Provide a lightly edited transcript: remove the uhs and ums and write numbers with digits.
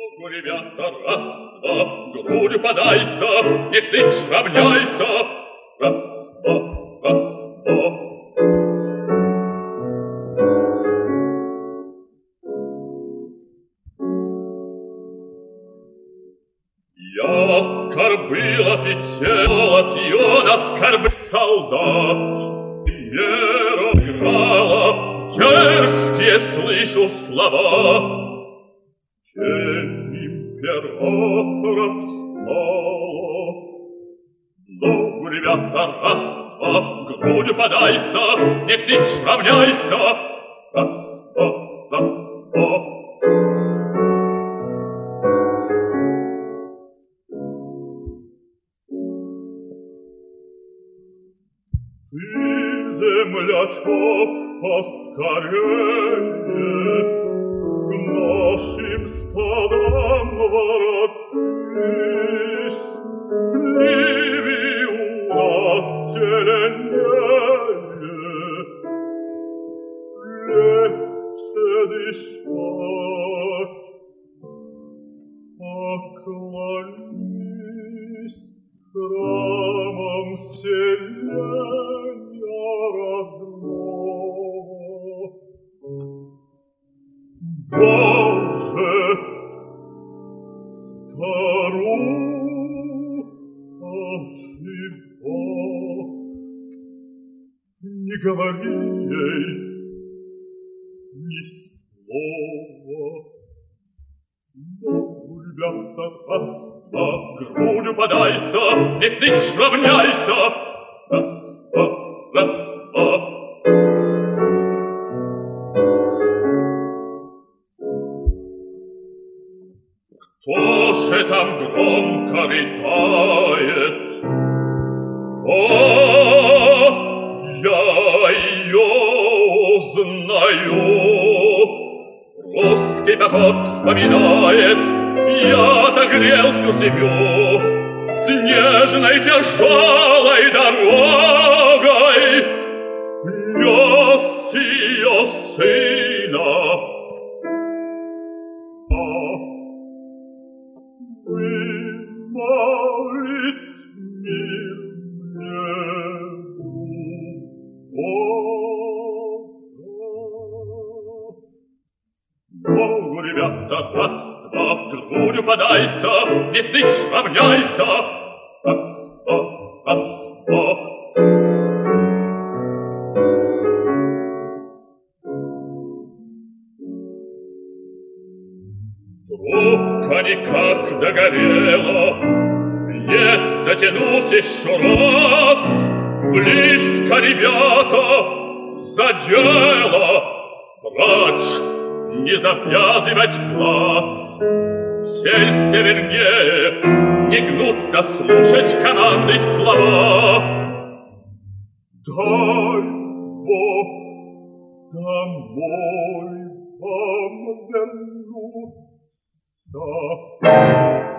Ребята, раз, два, грудью подайся, не кличь, равняйся. Раз, два, раз, два. Я скорбил от тела, от ее скорбь солдат. Вера играла, дерзкие слышу слова. Тень императоров стала. Ну, ребята, раз, два, грудью подайся, не кличь, равняйся. Раз, два, раз, два. Ты, землячок, поскорее к нашим стадам воротись. Ливи у нас зеленее, легче дышать. Поклонись храмам селения родного. Боже, старуха жива, не говори ей ни слова. Ну, ребята, раз, два, грудью подайся, не кличь, равняйся. Раз, два, раз, два. Кто же там громко рыдает? О, я ее узнаю. Русский поход вспоминает, я-то грел всю семью снежной тяжелой дорогой. Нес ее сына. Вымолит мир небу Бога. Ну, ребята, раз, два, грудью подайся, не кличь, равняйся. Раз, два, раз, два. Трубка никак догорела, нет, затянусь еще раз. Близко, ребята, за дело, прочь, не завязывать глаз. Селься вернее, не гнуться слушать команды слова. Дай Бог домой вам вернуться.